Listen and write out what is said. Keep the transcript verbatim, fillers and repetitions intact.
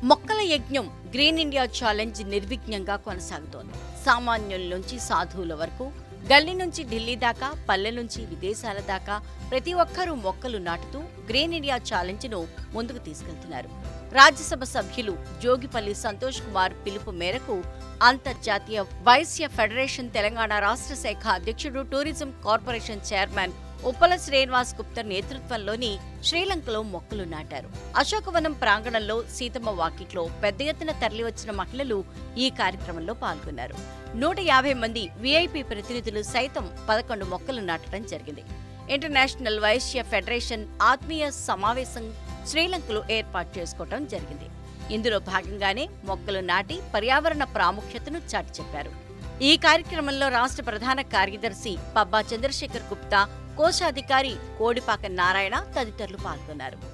మొక్కల యజ్ఞం green India challenge నిర్విఘ్నంగా కొనసాగుతోంది. సామాన్యుల నుంచి సాధువుల వరకు, గల్లీ నుంచి ఢిల్లీ దాకా, పల్లె నుంచి విదేశాల దాకా ప్రతి ఒక్కరూ మొక్కలు నాటుతూ గ్రీన్ ఇండియా ఛాలెంజ్ ను ముందుకు తీసుకెళ్తున్నారు. రాజ్యసభ సభ్యులు జోగిపల్లి సంతోష్ కుమార్ పిలుపు మేరకు అంతర్జాతీయ వైశ్య ఫెడరేషన్ తెలంగాణ రాష్ట్ర శాఖ అధ్యక్షుడు, tourism corporation chairman Uppala Srinivas Gupta నేతృత్వంలోని శ్రీలంకలో మొక్కలు నాటారు. అశోకవనం ప్రాంగణంలో సీతమ్మ వాకిట్లో పెద్ద ఎత్తున తరలివచ్చిన మహిళలు ఈ కార్యక్రమంలో పాల్గొన్నారు. నూట యాభై మంది వీఐపీ ప్రతినిధులు సైతం పదకొండు మొక్కలు నాటడం జరిగింది. ఇంటర్నేషనల్ వైశ్య ఫెడరేషన్ ఆత్మీయ సమావేశం శ్రీలంకలో ఏర్పాటు చేసుకోవడం జరిగింది. ఇందులో భాగంగానే మొక్కలు నాటి పర్యావరణ ప్రాముఖ్యతను చాటి చెప్పారు. ఈ కార్యక్రమంలో రాష్ట్ర ప్రధాన కార్యదర్శి పబ్బా చంద్రశేఖర్ గుప్తా, కోశాధికారి కోడిపాక నారాయణ తదితరులు పాల్గొన్నారు.